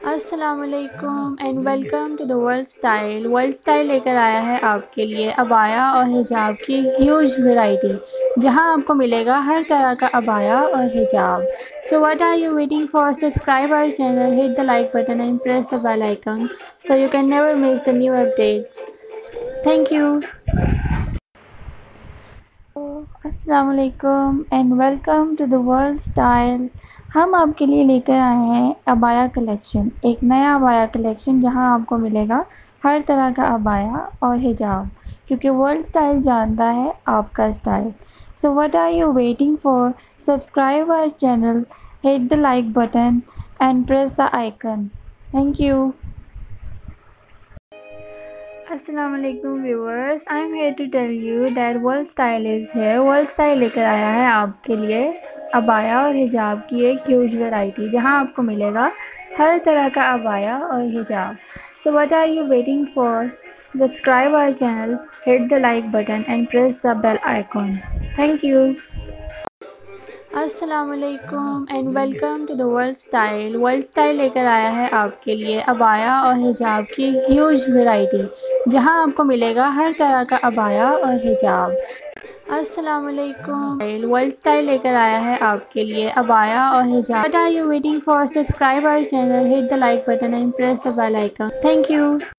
अस्सलामुअलैकुम and welcome to the World Style लेकर आया है आपके लिए अबाया और हिजाब की ह्यूज वैरायटी, जहां आपको मिलेगा हर तरह का अबाया और हिजाब। So what are you waiting for? Subscribe our channel, hit the like button and press the bell icon so you can never miss the new updates. Thank you. अस्सलामुअलैकुम and welcome to the World Style. हम आपके लिए लेकर आए हैं abaya collection, एक नया abaya collection जहां आपको मिलेगा हर तरह का अबाया और हिजाब, क्योंकि वर्ल्ड स्टाइल जानता है आपका style. So what are you waiting for? Subscribe our channel, hit the like button and press the icon. Thank you. Assalamualaikum viewers, I am here to tell you that World Style is है। World Style लेकर आया है आपके लिए अबाया और हिजाब की एक ह्यूज वैरायटी, जहां आपको मिलेगा हर तरह का अबाया और हिजाब। So what are you waiting for? Subscribe our channel, hit the like button and press the bell icon. Thank you. अस्सलामुअलैकुम and welcome to the World Style लेकर आया है आपके लिए अबाया और हिजाब की ह्यूज वैरायटी, जहां आपको मिलेगा हर तरह का अबाया और हिजाब। अस्सलामुअलैकुम वर्ल्ड स्टाइल लेकर आया है आपके लिए अबाया और हिजाब। What are you waiting for? Subscribe our channel, hit the like button and press the bell icon. Thank you.